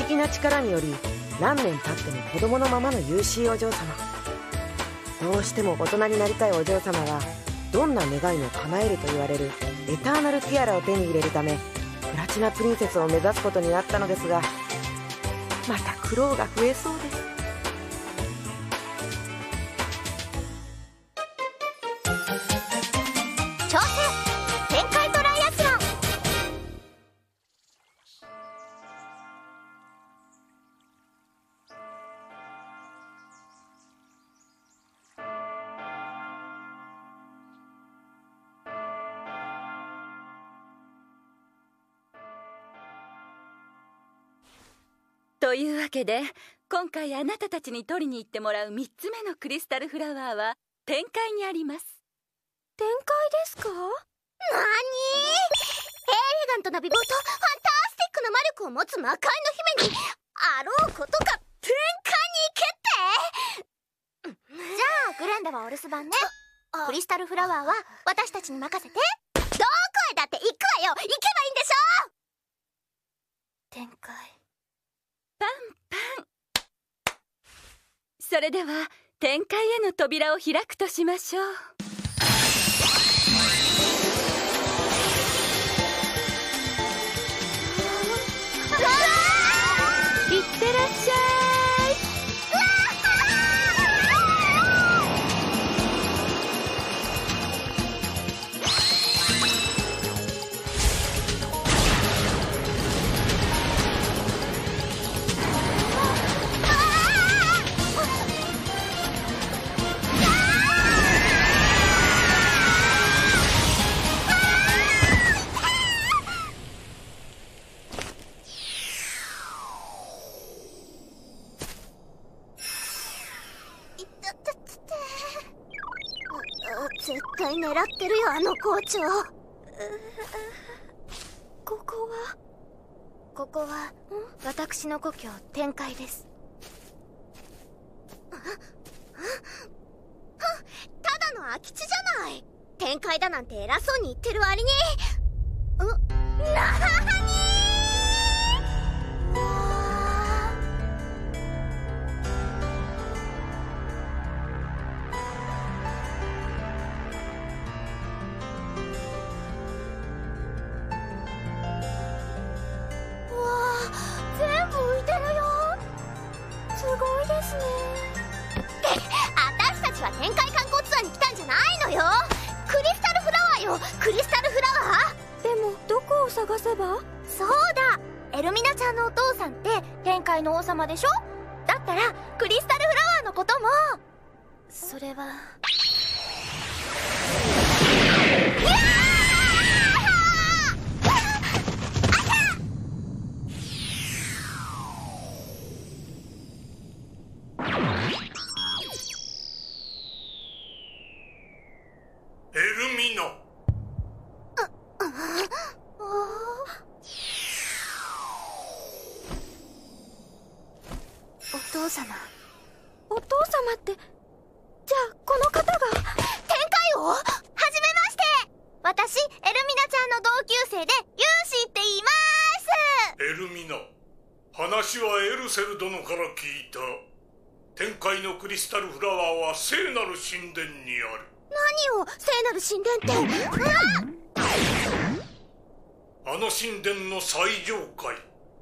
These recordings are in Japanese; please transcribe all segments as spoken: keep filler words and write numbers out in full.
思議な力により何年経っても子供のままの優しいお嬢様。どうしても大人になりたいお嬢様はどんな願いも叶えると言われるエターナルティアラを手に入れるためプラチナプリンセスを目指すことになったのですが、また苦労が増えそうです。 挑戦展開トライアスロン。 というわけで今回あなたたちに取りに行ってもらうみっつめのクリスタルフラワーは天界にあります。 展開ですか？なーにー、エレガントな美貌とファンタスティックな魔力を持つ魔界の姫にあろうことか天界に決定。じゃあグランダはお留守番ね。クリスタルフラワーは私たちに任せて。どこへだって行くわよ。行けばいいんでしょ。 展開パンパン。それでは天界への扉を開くとしましょう。いってらっしゃい。 絶対狙ってるよ、あの校長。ここはここは私の故郷天界です。ただの空き地じゃない。天界だなんて偉そうに言ってる割に。んなーに天界観光ツアーに来たんじゃないのよ。クリスタルフラワーよ、クリスタルフラワー。でもどこを探せば。そうだ、エルミナちゃんのお父さんって天界の王様でしょ。だったらクリスタルフラワーのことも。それはお父様。お父様って、じゃあこの方が天界王。はじめまして。私エルミナちゃんの同級生でユーシーって言います。 エルミナ、話はエルセル殿から聞いた。天界のクリスタルフラワーは聖なる神殿にある。 何を聖なる神殿って。うわっ、 あの神殿の最上階、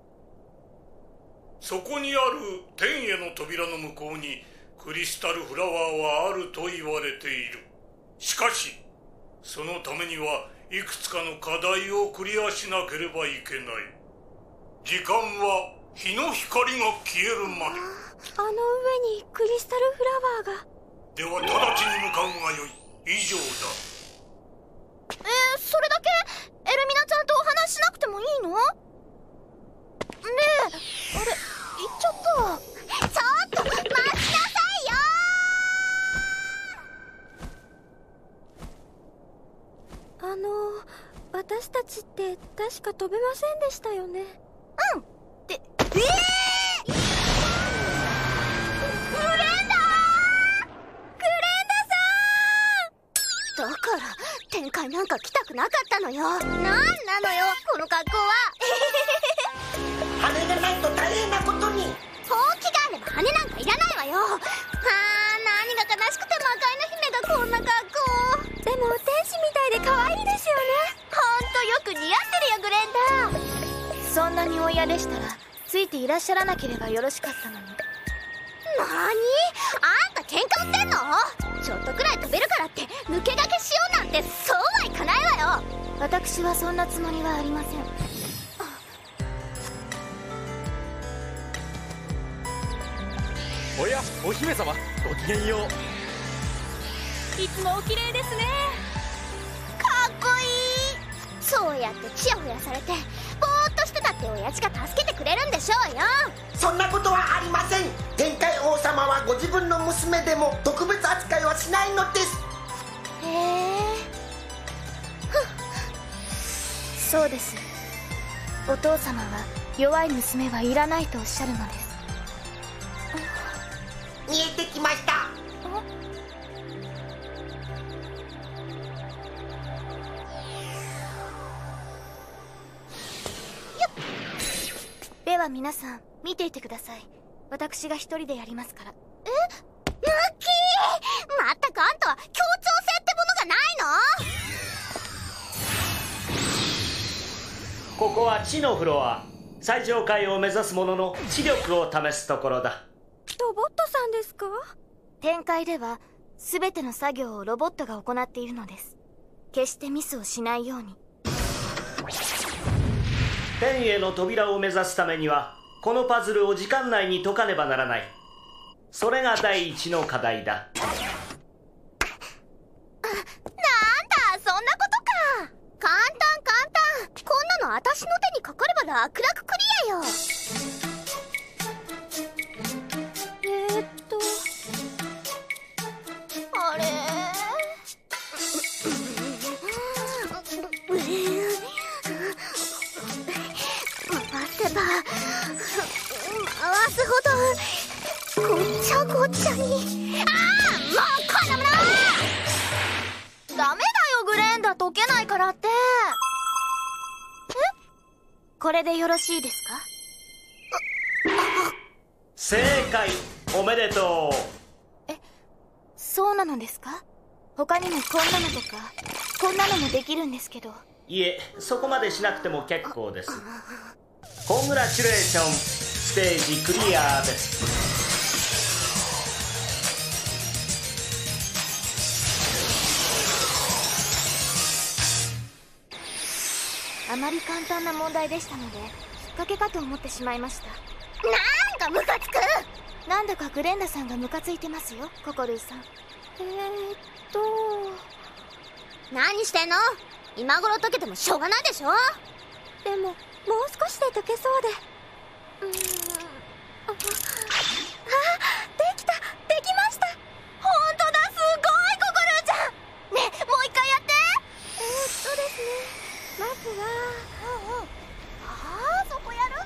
そこにある天への扉の向こうにクリスタルフラワーはあると言われている。しかしそのためにはいくつかの課題をクリアしなければいけない。時間は日の光が消えるまで。 あの上にクリスタルフラワーが。 では直ちに向かうがよい。以上だ。 えー、それだけ？エルミナちゃんとお話ししなくてもいいの？ねえ、あれ、行っちゃった。ちょっと待ちなさいよー。あの、私たちって確か飛べませんでしたよね。うん。で、えー、グレンダー！グレンダさん！だから天界なんか来たくなかったのよ。なんなのよこの格好は。 跳ね出ないと大変なよ。あー、何が悲しくて魔界の姫がこんな格好。でも天使みたいで可愛いですよね。ほんとよく似合ってるよ、グレンダ。そんなにお嫌でしたらついていらっしゃらなければよろしかったのに。なーに？あんた喧嘩売ってんの？ちょっとくらい飛べるからって抜け駆けしようなんてそうはいかないわよ。私はそんなつもりはありません。 おや、お姫様、ごきげんよう。 いつもお綺麗ですね。 かっこいい。そうやってチヤホヤされてぼーっとしてたって親父が助けてくれるんでしょうよ。 そんなことはありません。天界王様はご自分の娘でも特別扱いはしないのです。 へえ。そうです。お父様は弱い娘はいらないとおっしゃるのです。 見えてきました。 では皆さん見ていてください。私が一人でやりますから。え？ムッキー！まったくあんたは協調性ってものがないの？ ここは地のフロア。最上階を目指す者の知力を試すところだ。 ロボットさんですか？天界では全ての作業をロボットが行っているのです。決してミスをしないように。 天への扉を目指すためにはこのパズルを時間内に解かねばならない。それが第一の課題だ。 なんだ、そんなことか。簡単簡単。こんなの私の手にかかれば楽々クリアよ。えーっとあれ回せば回すほどごっちゃごっちゃに。ああ、もうこんなものダメだよ、グレンダ。解けないからって。え？これでよろしいですか？ 正解。おめでとう。 え、そうなのですか？他にもこんなのとかこんなのもできるんですけど。 いえ、そこまでしなくても結構です。コングラチュレーション。ステージクリアです。 あまり簡単な問題でしたので引っ掛けかと思ってしまいました。なんかムカつく。なんだかグレンダさんがムカついてますよ、ココルーさん。えーっと何してんの？今頃解けてもしょうがないでしょ。でももう少しで解けそうで。うーん、あ、あ、できた、できました。ほんとだ、すごいココルーちゃん。ねえ、もう一回やって。えーっとですね、まずは、うんうん、ああ、そこやるん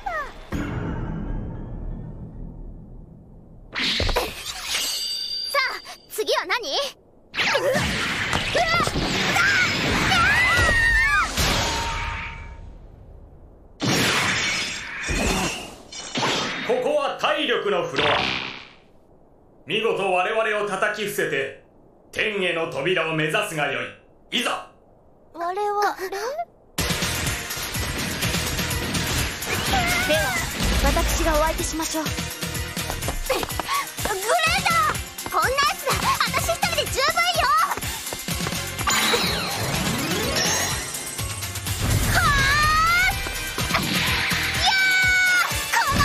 だ。さあ、次は何？うわっ、うわっ、 ここは体力のフロア。見事我々を叩き伏せて天への扉を目指すがよい。いざ。 我々？では私がお相手しましょう。グレーダー、こんなやつら私一人で十分よ。はあ、いやー、この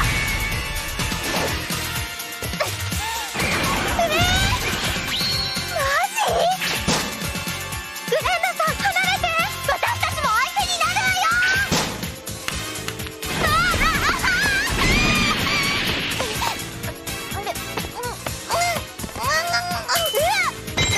えー、マジ？グレーダーさん離れて。私たちも相手になるわよ。あああああれ、うんうんうんうん、うわっ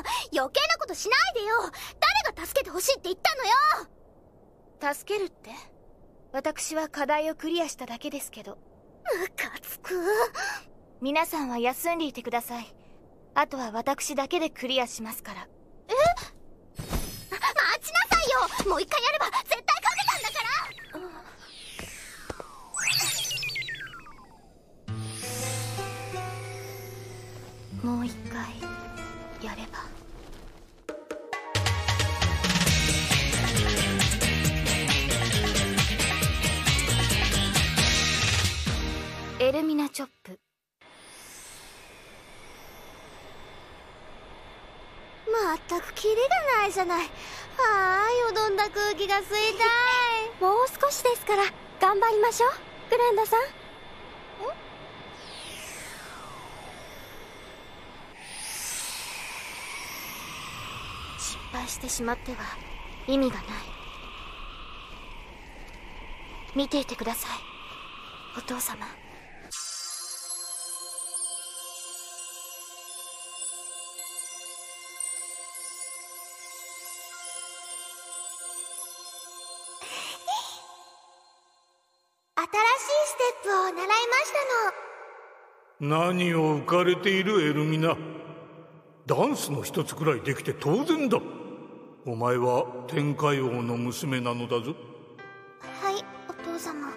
余計なことしないでよ。誰が助けてほしいって言ったのよ。 助けるって？私は課題をクリアしただけですけど。 ムカつく。 皆さんは休んでいてください。あとは私だけでクリアしますから。 え？待ちなさいよ。もう一回やれば絶対勝てたんだから。 もう一回やれば。エルミナチョップ。 まったくキリがないじゃない。はーい、よどんだ空気が吸いたい。 もう少しですから頑張りましょう、グランダさん。失敗してしまっては意味がない。見ていてください、お父様。 新しいステップを習いましたの。何を浮かれているエルミナ。ダンスの一つくらいできて当然だ。お前は天海王の娘なのだぞ。 はい、お父様。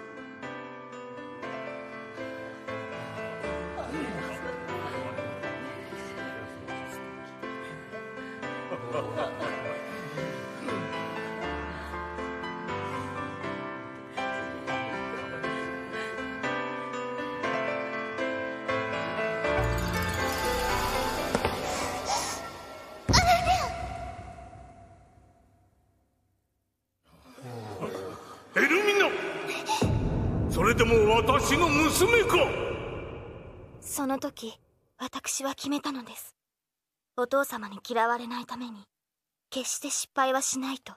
エルミナ、それでも私の娘か。 その時私は決めたのです。お父様に嫌われないために決して失敗はしないと。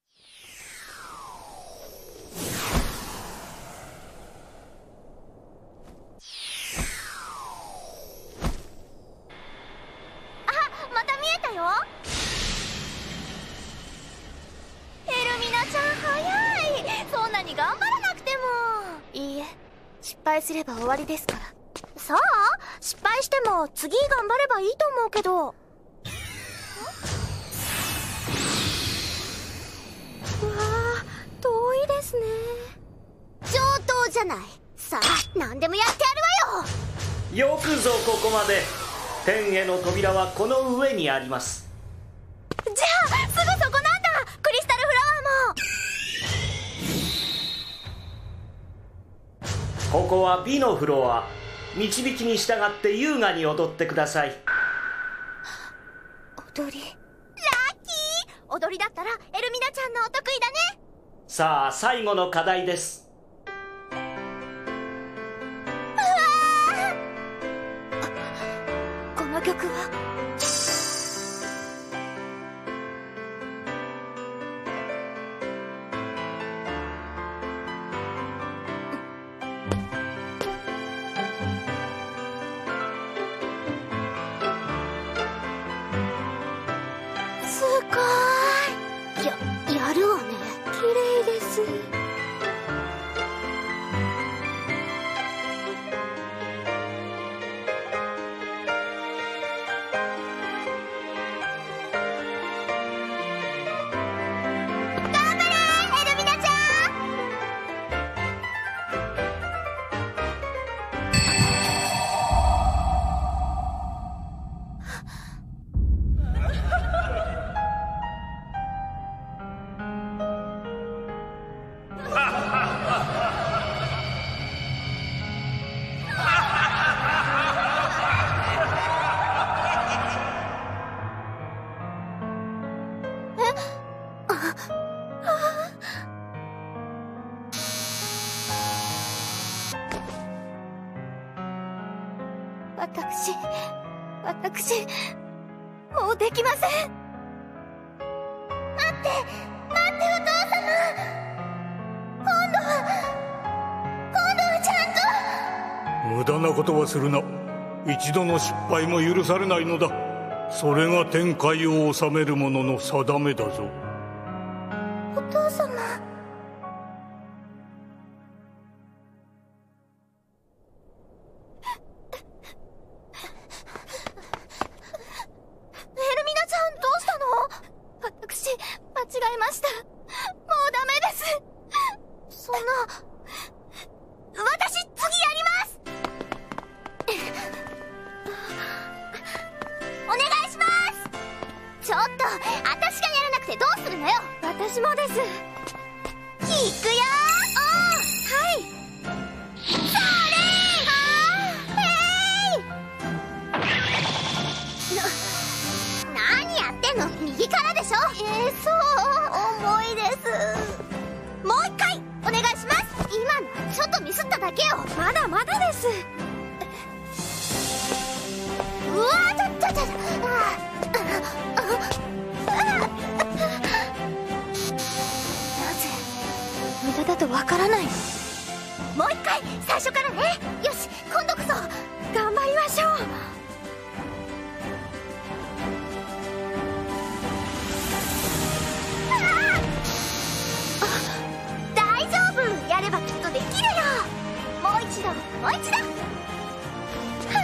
あ、また見えたよ。エルミナちゃん早い。そんなに頑張らなくても。 いいえ、失敗すれば終わりですから。 さあ、失敗しても次頑張ればいいと思うけど。 うわあ、遠いですね。 上等じゃない。さあ、何でもやってやるわよ。よくぞここまで。天への扉はこの上にあります。 じゃあすぐそこなんだ。クリスタルフラワーこも。 こは美のフロア。導きに従って優雅に踊ってください。 踊り。 ラッキー。踊りだったらエルミナちゃんのお得意だね。 さあ、最後の課題です。 うわこの曲は。 すごい。や、やるわね。 綺麗です。 頑張れエルミナちゃん。 私、私、もうできません。 待って待ってお父様。今度は今度はちゃんと。 無駄なことはするな。一度の失敗も許されないのだ。 それが天界を治める者の定めだぞ。 お父様。エルミナちゃん、どうしたの？私、間違えました。もうダメです。そんな。私、次やります。お願いします。ちょっと、私がやらなくてどうするのよ。私もです。いくよー。はい。それー。はー。えい。な、何やってんの？右からでしょ。えー、そう、重いです。もう一回お願いします。今のはちょっとミスっただけよ。まだまだです。うわー、ちょちょちょちょ。無駄だとわからないの。もう一回最初からね。よし、今度こそ頑張りましょう。あ、大丈夫。やればきっとできるよ。もう一度、もう一度。はい。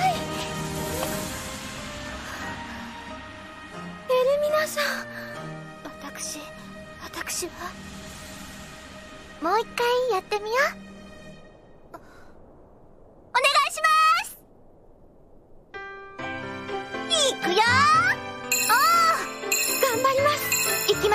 エルミナさん。私、私はもう一回やってみよう。お願いします。いくよー。おー、頑張ります。いきます。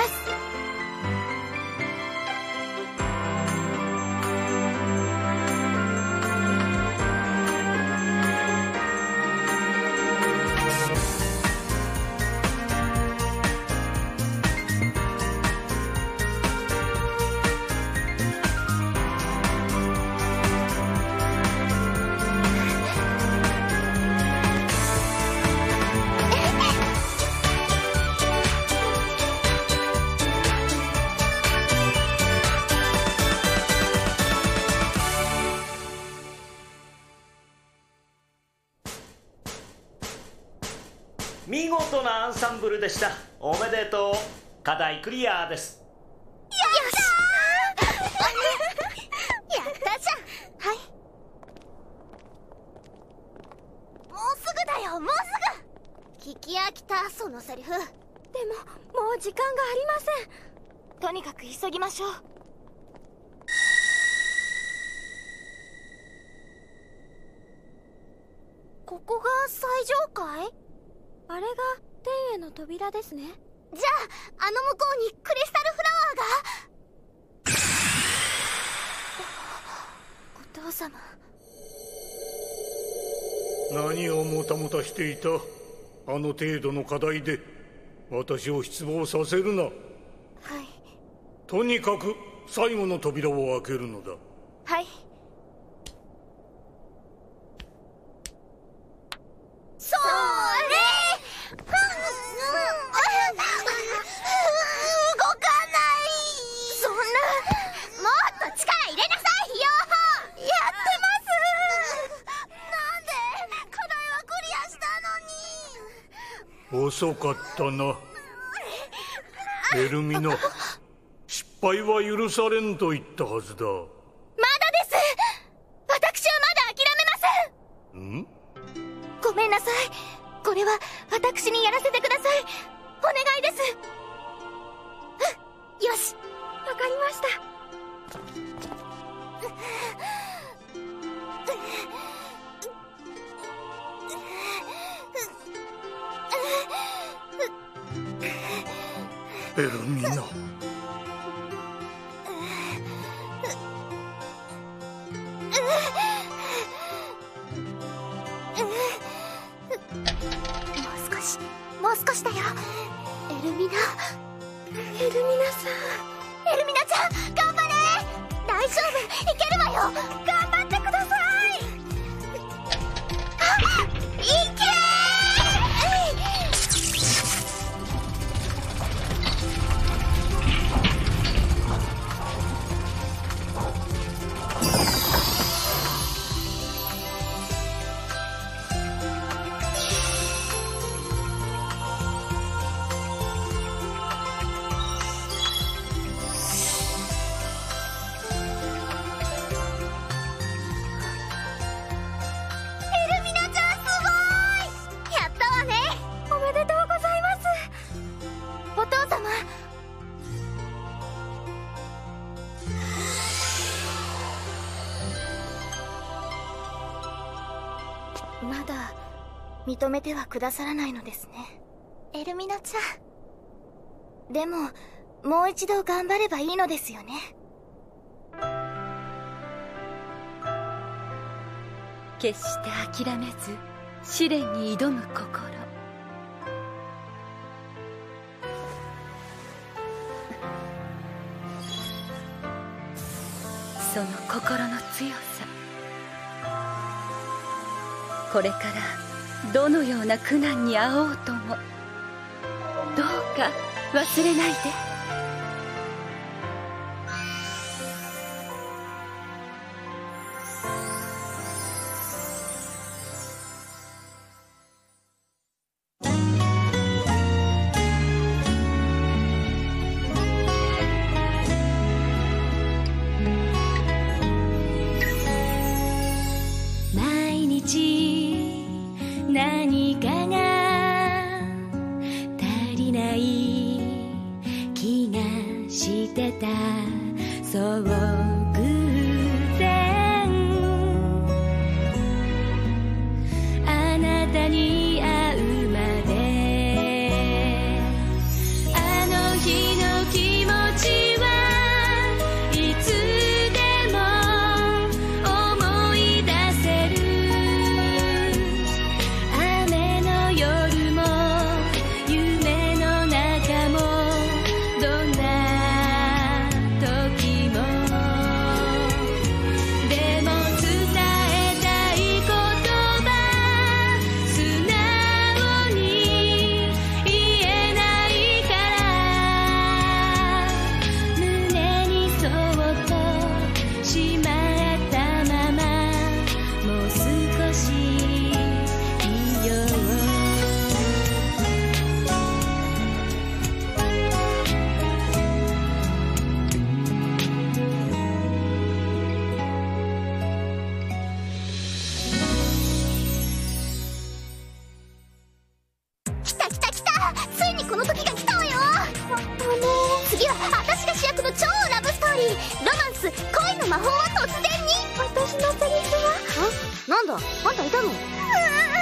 見事なアンサンブルでした。おめでとう。課題クリアです。 やったー。やったじゃん。はい。もうすぐだよ、もうすぐ。聞き飽きた、そのセリフ。でももう時間がありません。とにかく急ぎましょう。ここが最上階？あれが天への扉ですね。じゃあ、あの向こうにクリスタルフラワーが。お父様。 何をもたもたしていた。あの程度の課題で私を失望させるな。はい。とにかく最後の扉を開けるのだ。 はい。それ。動かない。そんな。もっと力入れなさいよ。やってます。なんで課題はクリアしたのに。 遅かったなエルミナ。失敗は許されんと言ったはずだ。まだです。私はまだ諦めません。 ん？ ごめんなさい。これは私にやらせてください。お願いです。よし、わかりました。 エルミナ。 もう少しだよ、エルミナ。エルミナさん。エルミナちゃん、頑張れ。大丈夫、いけるわよ。頑張ってください。あ、いけ認めてはくださらないのですね。 エルミナちゃん。でももう一度頑張ればいいのですよね。 決して諦めず試練に挑む心。その心の強さ、これからどのような苦難に遭おうともどうか忘れないで。 何かが足りない気がしてた、そう偶然あなたに会うまで、あの日の気持ちはいつでも思い出せる。雨の夜も夢の中もどんな時も、でも伝えたい言葉素直に言えないから、胸にそっとしまったまま、もう少しいよう。 来た来た来た、ついにこの時が来たわよ。次は私が主役の超ラブストーリー、ロマンス恋の魔法は突然に。私のセリフは？なんだあんたいたの？うわ